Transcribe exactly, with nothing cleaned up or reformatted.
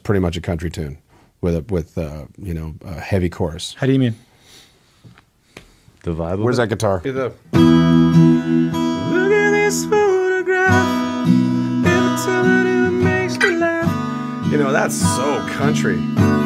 pretty much a country tune with a with uh, you know a heavy chorus. How do you mean? The vibe. Where's of that guitar? Look at this photograph. Every time it makes me laugh. You know, that's so country.